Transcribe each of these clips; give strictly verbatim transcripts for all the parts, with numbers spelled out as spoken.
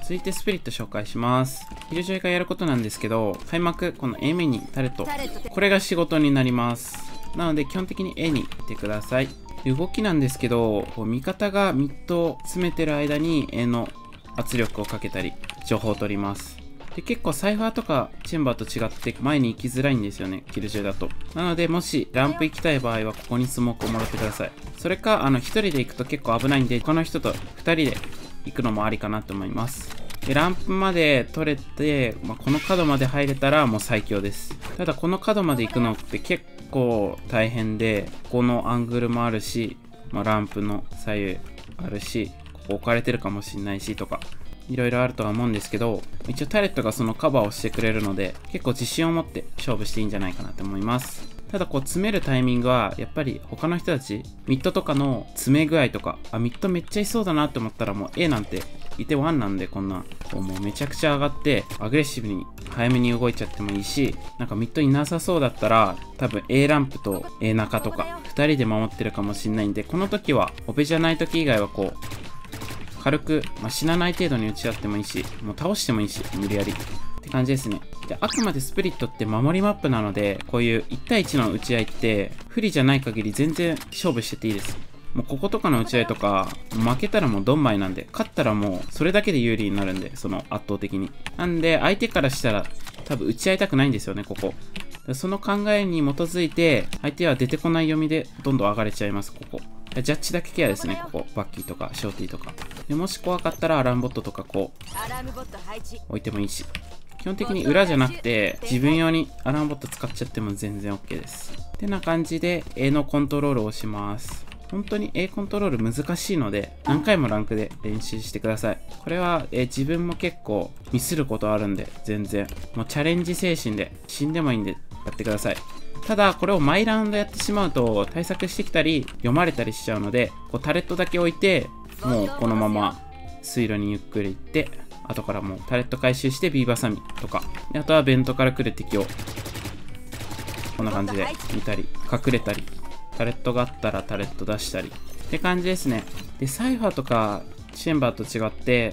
続いてスピリット紹介します。キルジョイがやることなんですけど、開幕、この A 面にタレット。これが仕事になります。なので基本的に A にいてください。動きなんですけど、味方がミッドを詰めてる間に A の圧力をかけたり、情報を取ります。で、結構サイファーとかチェンバーと違って前に行きづらいんですよね、キルジョイだと。なので、もしランプ行きたい場合はここにスモークをもらってください。それか、あの、一人で行くと結構危ないんで、他の人と二人で行くのもありかなと思います。で、ランプまで取れて、まあ、この角まで入れたらもう最強です。ただこの角まで行くのって結構大変で、ここのアングルもあるし、まあ、ランプの左右あるし、ここ置かれてるかもしんないしとか、いろいろあるとは思うんですけど、一応タレットがそのカバーをしてくれるので、結構自信を持って勝負していいんじゃないかなと思います。ただこう詰めるタイミングは、やっぱり他の人たち、ミッドとかの詰め具合とか、あ、ミッドめっちゃいそうだなって思ったらもう A なんていてワンなんで、こんな、こうもうめちゃくちゃ上がって、アグレッシブに早めに動いちゃってもいいし、なんかミッドになさそうだったら、多分 A ランプと A 中とか、ふたりで守ってるかもしんないんで、この時は、オペじゃない時以外はこう、軽く、まあ、死なない程度に打ち合ってもいいし、もう倒してもいいし、無理やり。って感じですね。で、あくまでスプリットって守りマップなので、こういういち対いちの打ち合いって、不利じゃない限り全然勝負してていいです。もうこことかの打ち合いとか、負けたらもうドンマイなんで、勝ったらもうそれだけで有利になるんで、その圧倒的に。なんで、相手からしたら多分打ち合いたくないんですよね、ここ。その考えに基づいて、相手は出てこない読みでどんどん上がれちゃいます、ここ。ジャッジだけケアですね、ここ。バッキーとか、ショーティーとか。で、もし怖かったらアラームボットとかこう、置いてもいいし。基本的に裏じゃなくて、自分用にアラームボット使っちゃっても全然 OK です。ってな感じで A のコントロールをします。本当に A コントロール難しいので、何回もランクで練習してください。これは、えー、自分も結構ミスることあるんで、全然。もうチャレンジ精神で、死んでもいいんでやってください。ただ、これを毎ラウンドやってしまうと、対策してきたり、読まれたりしちゃうので、こうタレットだけ置いて、もうこのまま水路にゆっくり行って、後からもうタレット回収して B バサミとか、であとはベントから来る敵を、こんな感じで見たり、隠れたり、タレットがあったらタレット出したり、って感じですね。で、サイファーとかチェンバーと違って、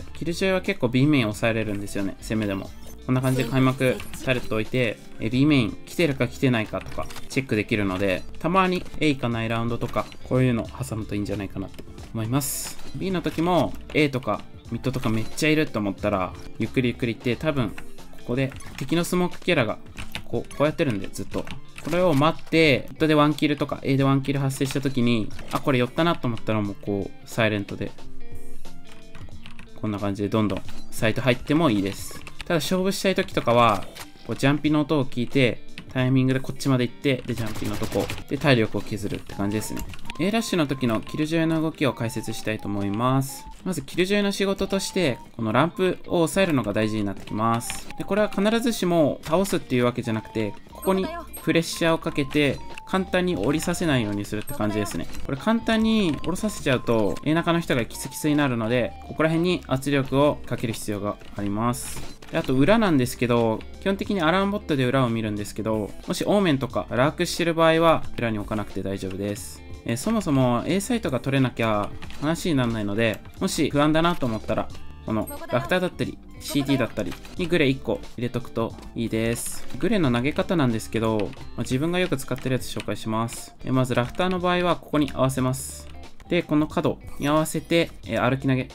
キルジョイは結構 B メイン抑えれるんですよね、攻めでも。こんな感じで開幕タレット置いて、え B メイン来てるか来てないかとかチェックできるので、たまに A 行かないラウンドとか、こういうの挟むといいんじゃないかなと思います。B の時も A とかミッドとかめっちゃいると思ったら、ゆっくりゆっくり行って、多分ここで敵のスモークキャラがこう、こうやってるんでずっと。これを待って、ミッドでワンキルとか A でワンキル発生した時に、あ、これ寄ったなと思ったらもうこう、サイレントで、こんな感じでどんどんサイト入ってもいいです。ただ勝負したい時とかは、こうジャンピの音を聞いて、タイミングでこっちまで行って、で、ジャンピのとこ、で、体力を削るって感じですね。A ラッシュの時のキルジョイの動きを解説したいと思います。まず、キルジョイの仕事として、このランプを抑えるのが大事になってきます。で、これは必ずしも倒すっていうわけじゃなくて、ここにプレッシャーをかけて、簡単に降りさせないようにするって感じですね。これ簡単に降ろさせちゃうと、A 中の人がキツキツになるので、ここら辺に圧力をかける必要があります。であと裏なんですけど、基本的にアラームボットで裏を見るんですけど、もしオーメンとかラークしてる場合は裏に置かなくて大丈夫です。えー、そもそも A サイトが取れなきゃ話にならないので、もし不安だなと思ったら、このラフターだったり シーティー だったりにグレいっこ入れとくといいです。グレの投げ方なんですけど、まあ、自分がよく使ってるやつ紹介します。えー、まずラフターの場合はここに合わせます。で、この角に合わせて、えー、歩き投げ。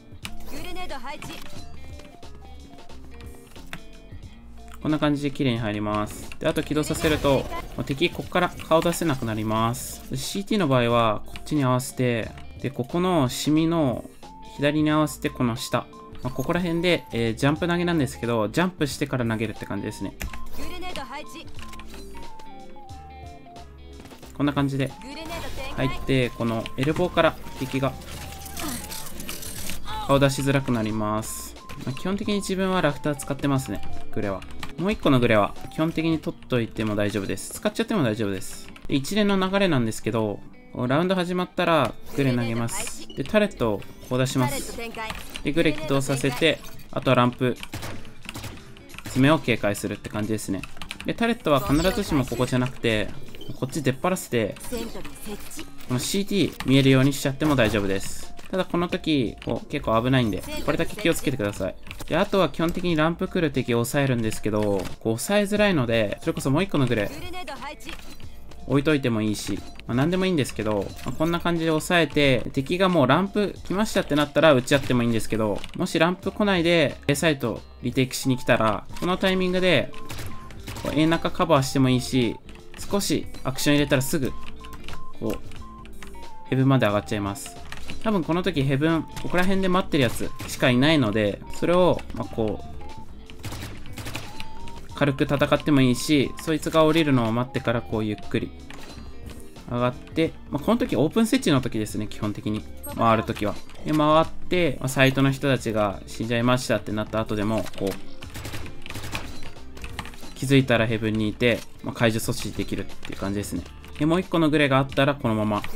こんな感じで綺麗に入ります。で、あと起動させると、敵ここから顔出せなくなります。シーティー の場合は、こっちに合わせて、で、ここのシミの左に合わせてこの下。まあ、ここら辺で、えー、ジャンプ投げなんですけど、ジャンプしてから投げるって感じですね。こんな感じで入って、このエルボーから敵が顔出しづらくなります。まあ、基本的に自分はラフター使ってますね、グレは。もう一個のグレは基本的に取っといても大丈夫です。使っちゃっても大丈夫です。で一連の流れなんですけど、ラウンド始まったらグレ投げます。で、タレットをこう出します。で、グレ起動させて、あとはランプ、爪を警戒するって感じですね。で、タレットは必ずしもここじゃなくて、こっち出っ張らせて、この シーティー 見えるようにしちゃっても大丈夫です。 ただこの時、こう結構危ないんで、これだけ気をつけてください。で、あとは基本的にランプ来る敵を抑えるんですけど、こう抑えづらいので、それこそもう一個のグレ置いといてもいいし、まあ、何でもいいんですけど、まあ、こんな感じで抑えて、敵がもうランプ来ましたってなったら撃ち合ってもいいんですけど、もしランプ来ないで A サイトリテイクしに来たら、このタイミングでこう A 中カバーしてもいいし、少しアクション入れたらすぐこうヘブンまで上がっちゃいます。多分この時ヘブンここら辺で待ってるやつしかいないので、それをまあこう軽く戦ってもいいし、そいつが降りるのを待ってからこうゆっくり上がって、まあ、この時オープン設置の時ですね、基本的に回る時は。で回って、まあ、サイトの人たちが死んじゃいましたってなった後でもこう気づいたらヘブンにいて、まあ、解除阻止できるっていう感じですね。でもう一個のグレがあったらこのまま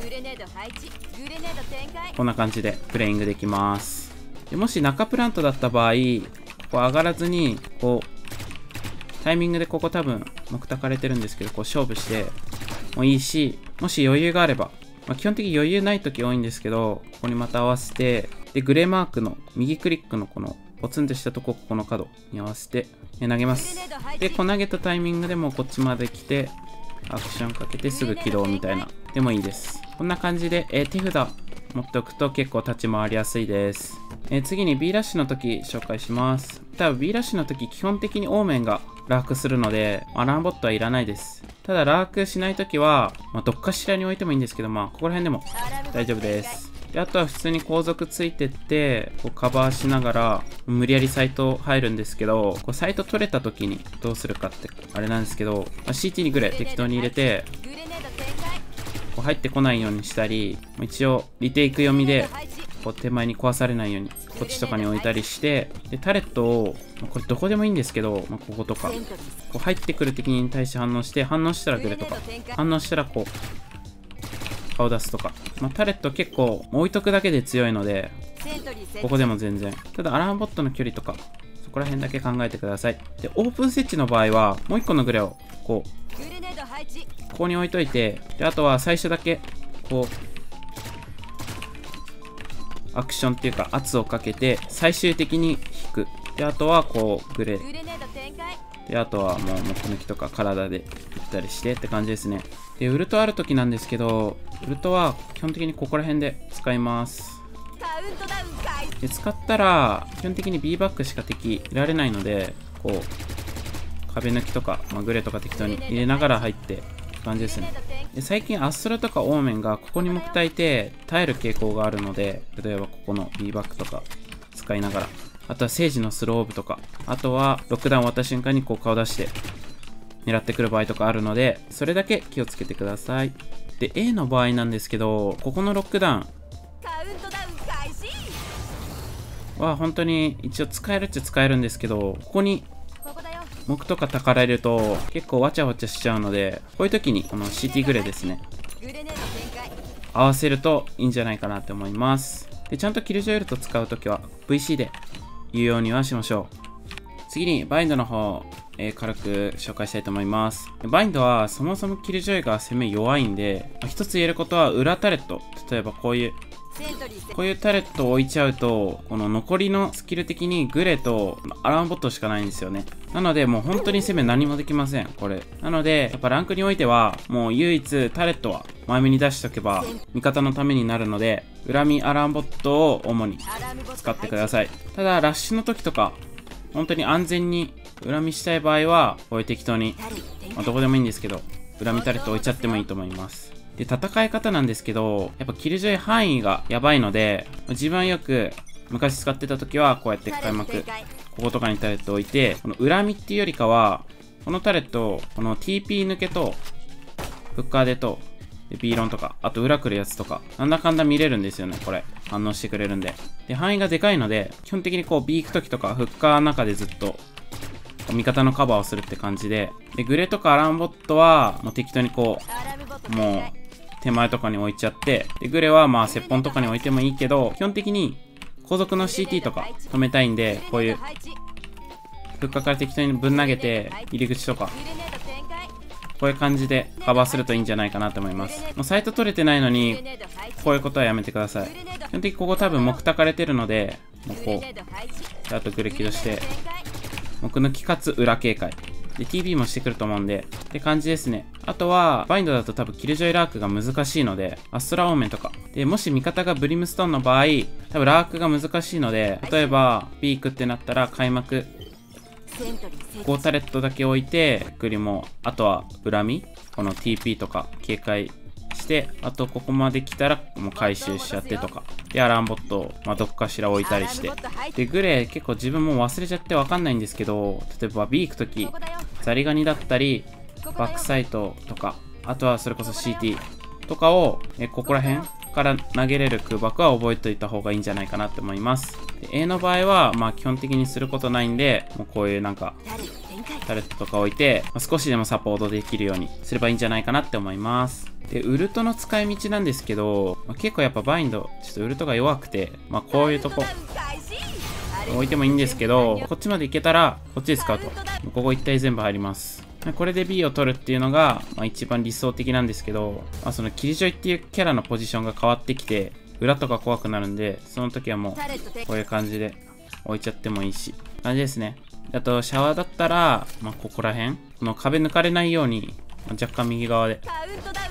こんな感じでプレイングできます。でもし中プラントだった場合、ここ上がらずにこうタイミングでここ多分目たかれてるんですけど、こう勝負してもいいし、もし余裕があれば、まあ、基本的に余裕ない時多いんですけど、ここにまた合わせて、でグレーマークの右クリックのこのポツンとしたとこ、ここの角に合わせて投げます。でこう投げたタイミングでもこっちまで来てアクションかけてすぐ起動みたいなでもいいです。こんな感じで、えー、手札持っておくと結構立ち回りやすいです。えー、次に B ラッシュの時紹介します。多分 B ラッシュの時基本的にオーメンがラークするので、アラームボットはいらないです。ただラークしない時は、まあ、どっかしらに置いてもいいんですけど、まあここら辺でも大丈夫です。であとは普通に後続ついてってこうカバーしながら無理やりサイト入るんですけど、こうサイト取れた時にどうするかってあれなんですけど、まあ、シーティー にグレ適当に入れてこう入ってこないようにしたり、一応リテイク読みでこう手前に壊されないようにこっちとかに置いたりして、でタレットをこれどこでもいいんですけど、まあ、こことかこう入ってくる敵に対して反応して、反応したらグレとか反応したらこう顔出すとか、まあ、タレット結構置いとくだけで強いのでここでも全然。ただアラームボットの距離とかそこら辺だけ考えてください。でオープン設置の場合はもう一個のグレをこうここに置いといて、であとは最初だけこうアクションっていうか圧をかけて最終的に引く。であとはこうグレであとはもうモコ抜きとか体でいったりしてって感じですね。でウルトある時なんですけど、ウルトは基本的にここら辺で使います。で使ったら基本的に B バックしか敵いられないので、こう壁抜きとか、まあ、グレとか適当に入れながら入ってって感じですね。で最近アストラとかオーメンがここに目たいて耐える傾向があるので、例えばここの B バックとか使いながら、あとはセージのスローオブとか、あとはロックダウン終わった瞬間にこう顔出して狙ってくる場合とかあるので、それだけ気をつけてください。で A の場合なんですけど、ここのロックダウンは本当に一応使えるっちゃ使えるんですけど、ここに木とかたかられると結構わちゃわちゃしちゃうので、こういう時にこの シーティー グレですね合わせるといいんじゃないかなって思います。でちゃんとキルジョイルト使う時は ブイシー で言うようにはしましょう。次にバインドの方、えー、軽く紹介したいと思います。バインドはそもそもキルジョイが攻め弱いんで、一つ言えることは裏タレット、例えばこういうこういうタレットを置いちゃうと、この残りのスキル的にグレとアラームボットしかないんですよね。なのでもう本当に攻め何もできませんこれ。なのでやっぱランクにおいてはもう唯一タレットは前目に出しておけば味方のためになるので、恨みアラームボットを主に使ってください。ただラッシュの時とか本当に安全に恨みしたい場合はこういう適当に、まあ、どこでもいいんですけど恨みタレット置いちゃってもいいと思います。で戦い方なんですけど、やっぱキルジョイ範囲がやばいので、自分はよく昔使ってた時はこうやって開幕こことかにタレット置いて、この恨みっていうよりかはこのタレットをこの ティーピー 抜けとフッカーでとで B ロンとか、あと裏来るやつとかなんだかんだ見れるんですよね。これ反応してくれるんで、で範囲がでかいので基本的にこう B 行く時とかフッカーの中でずっと味方のカバーをするって感じで、でグレとかアラームボットはもう適当にこうもう手前とかに置いちゃって、でグレはまあ接本とかに置いてもいいけど、基本的に後続の シーティー とか止めたいんで、こういうフッカーから適当にぶん投げて入り口とかこういう感じでカバーするといいんじゃないかなと思います。もうサイト取れてないのに、こういうことはやめてください。基本的にここ多分木たかれてるので、もうこう、あとグレキドして、木抜きかつ裏警戒。で、ティービー もしてくると思うんで、って感じですね。あとは、バインドだと多分キルジョイラークが難しいので、アストラオーメンとか。で、もし味方がブリムストーンの場合、多分ラークが難しいので、例えば、ピークってなったら開幕、こうタレットだけ置いて、グリも、あとは恨み、この ティーピー とか警戒して、あとここまで来たらもう回収しちゃってとか。で、アランボットを、まあ、どっかしら置いたりして。で、グレー結構自分も忘れちゃってわかんないんですけど、例えば B 行くとき、ザリガニだったり、バックサイトとか、あとはそれこそ シーティー とかを、えここら辺から投げれる空爆は覚えておいた方がいいんじゃないかなって思います。で A の場合は、まあ基本的にすることないんで、もうこういうなんか、タレットとか置いて、まあ、少しでもサポートできるようにすればいいんじゃないかなって思います。で、ウルトの使い道なんですけど、まあ、結構やっぱバインド、ちょっとウルトが弱くて、まあこういうとこ、置いてもいいんですけど、こっちまで行けたら、こっちで使うと。ここ一体全部入ります。これで B を取るっていうのが、まあ、一番理想的なんですけど、まあ、そのキリジョイっていうキャラのポジションが変わってきて、裏とか怖くなるんで、その時はもう、こういう感じで置いちゃってもいいし、感じですね。あと、シャワーだったら、まあ、ここら辺、この壁抜かれないように、若干右側で、こ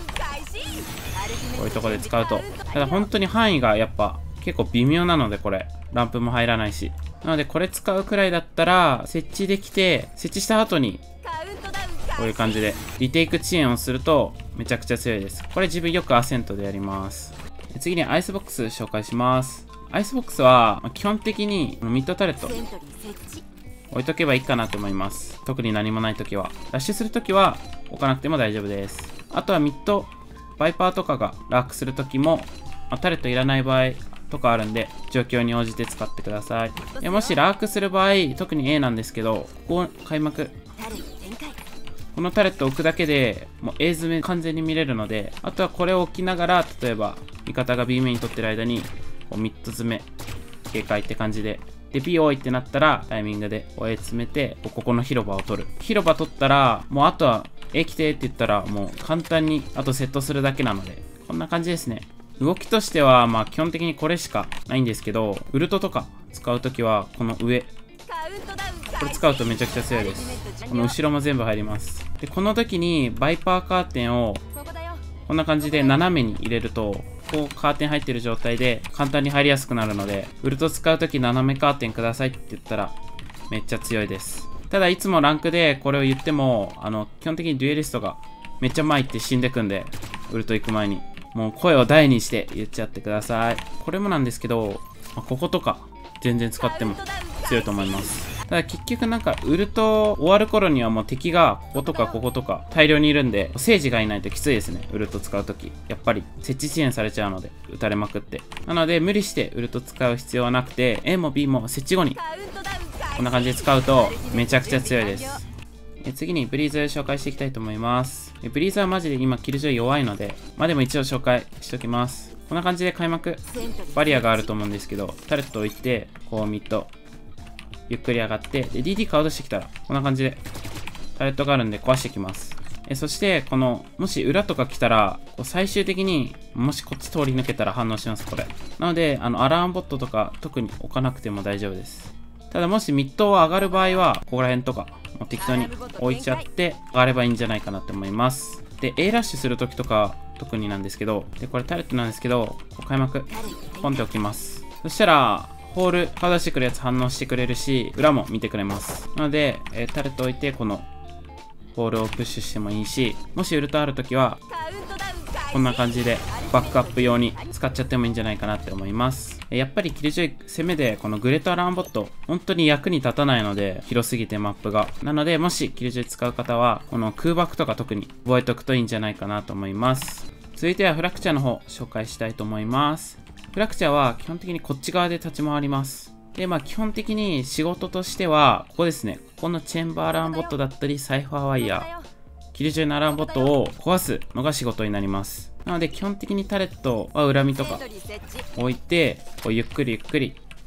ういうとこで使うと。ただ本当に範囲がやっぱ結構微妙なので、これ、ランプも入らないし。なので、これ使うくらいだったら、設置できて、設置した後に、こういう感じで、リテイク遅延をすると、めちゃくちゃ強いです。これ自分よくアセントでやります。次にアイスボックス紹介します。アイスボックスは、基本的にミッドタレット、置いとけばいいかなと思います。特に何もないときは。ラッシュするときは、置かなくても大丈夫です。あとはミッド、バイパーとかがラークするときも、まあ、タレットいらない場合とかあるんで、状況に応じて使ってください。でもしラークする場合、特に A なんですけど、ここ開幕。このタレットを置くだけで、もう A 詰め完全に見れるので、あとはこれを置きながら、例えば、味方が B メイン取ってる間に、こうミッド詰め、警戒って感じで、で、B 多いってなったら、タイミングで A 詰めて、ここの広場を取る。広場取ったら、もうあとは、A 来てって言ったら、もう簡単に、あとセットするだけなので、こんな感じですね。動きとしては、まあ基本的にこれしかないんですけど、ウルトとか使うときは、この上。これ使うとめちゃくちゃ強いです。この後ろも全部入ります。で、この時に、バイパーカーテンを、こんな感じで斜めに入れると、こうカーテン入ってる状態で簡単に入りやすくなるので、ウルト使うとき斜めカーテンくださいって言ったらめっちゃ強いです。ただいつもランクでこれを言っても、あの、基本的にデュエリストがめっちゃ前行って死んでくんで、ウルト行く前に。もう声を大にして言っちゃってください。これもなんですけど、まあ、こことか全然使っても強いと思います。ただ結局なんかウルト終わる頃にはもう敵がこことかこことか大量にいるんで、聖司がいないときついですね。ウルト使うとき。やっぱり設置遅延されちゃうので、撃たれまくって。なので無理してウルト使う必要はなくて、A も B も設置後にこんな感じで使うとめちゃくちゃ強いです。え次にブリーズ紹介していきたいと思います。えブリーズはマジで今キルジョイ弱いので、まあでも一応紹介しておきます。こんな感じで開幕、バリアがあると思うんですけど、タレット置いて、こうミッド、ゆっくり上がって、で、ディーディー 顔出してきたら、こんな感じで、タレットがあるんで壊してきます。えそして、この、もし裏とか来たら、こう最終的に、もしこっち通り抜けたら反応します、これ。なので、あの、アラームボットとか、特に置かなくても大丈夫です。ただ、もしミッドを上がる場合は、ここら辺とか、もう適当に置いちゃって、上がればいいんじゃないかなって思います。で、A ラッシュするときとか、特になんですけど、で、これタレットなんですけど、こう開幕、ポンって置きます。そしたら、ホール、顔出してくるやつ反応してくれるし、裏も見てくれます。なので、えー、タレット置いて、この、ホールをプッシュしてもいいし、もしウルトあるときは、こんな感じで、バックアップ用に使っちゃってもいいんじゃないかなって思います。やっぱりキルジョイ攻めで、このグレートアラーンボット、本当に役に立たないので、広すぎてマップが。なので、もしキルジョイ使う方は、この空爆とか特に覚えておくといいんじゃないかなと思います。続いてはフラクチャーの方、紹介したいと思います。フラクチャーは基本的にこっち側で立ち回ります。で、まあ基本的に仕事としては、ここですね。ここのチェンバーアラーンボットだったり、サイファーワイヤー、キルジョイのアラーンボットを壊すのが仕事になります。なので基本的にタレットは恨みとか置いて、こうゆっくりゆっくり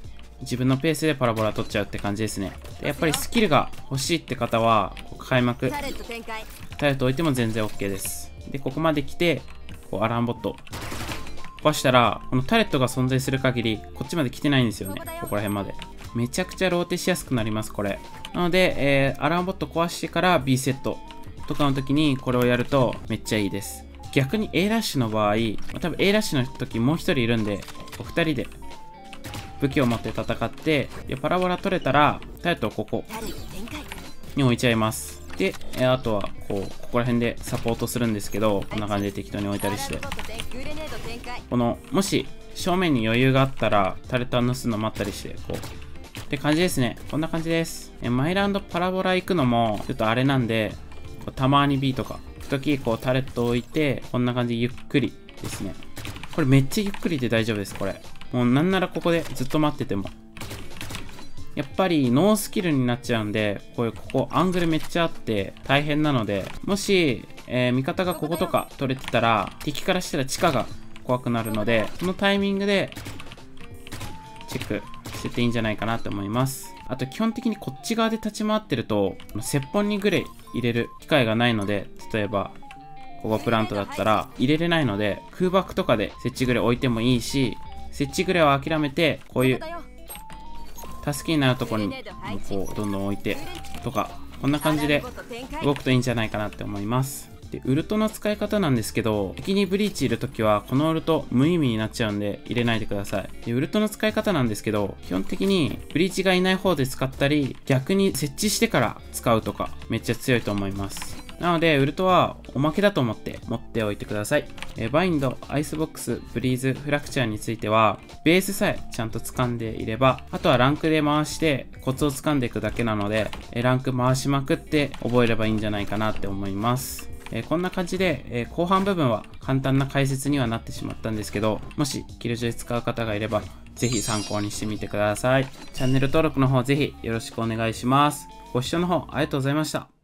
自分のペースでパラボラ取っちゃうって感じですね。でやっぱりスキルが欲しいって方は、こう開幕、タレット置いても全然 OK です。で、ここまで来て、こうアランボット壊したら、このタレットが存在する限り、こっちまで来てないんですよね。ここら辺まで。めちゃくちゃローテしやすくなります、これ。なので、えー、アランボット壊してから B セットとかの時にこれをやるとめっちゃいいです。逆に A ラッシュの場合、多分 A ラッシュの時もう一人いるんで、お二人で武器を持って戦って、でパラボラ取れたら、タレットをここに置いちゃいます。で、えあとはこう、ここら辺でサポートするんですけど、こんな感じで適当に置いたりして。この、もし正面に余裕があったら、タレットを盗すの待ったりして、こう。って感じですね。こんな感じです。え毎ラウンドパラボラ行くのも、ちょっとあれなんで、こうたまに B とか、時こうタレットを置いて、こんな感じでゆっくりですね。これめっちゃゆっくりで大丈夫です、これ。もうなんならここでずっと待ってても。やっぱりノースキルになっちゃうんで、こういうここアングルめっちゃあって大変なので、もし、えー、味方がこことか取れてたら、敵からしたら地下が怖くなるので、そのタイミングでチェックしてていいんじゃないかなと思います。あと基本的にこっち側で立ち回ってると、接本にグレー入れる機会がないので、例えば、ここプラントだったら入れれないので、空爆とかで設置グレー置いてもいいし、設置グレーを諦めて、こういう助けになるところにこうどんどん置いてとか、こんな感じで動くといいんじゃないかなって思います。で、ウルトの使い方なんですけど、敵にブリーチいるときはこのウルト無意味になっちゃうんで入れないでください。で、ウルトの使い方なんですけど、基本的にブリーチがいない方で使ったり、逆に設置してから使うとかめっちゃ強いと思います。なので、ウルトはおまけだと思って持っておいてください。えー、バインド、アイスボックス、ブリーズ、フラクチャーについては、ベースさえちゃんと掴んでいれば、あとはランクで回してコツを掴んでいくだけなので、えー、ランク回しまくって覚えればいいんじゃないかなって思います。えー、こんな感じで、えー、後半部分は簡単な解説にはなってしまったんですけど、もしキルジョイ使う方がいれば、ぜひ参考にしてみてください。チャンネル登録の方ぜひよろしくお願いします。ご視聴の方ありがとうございました。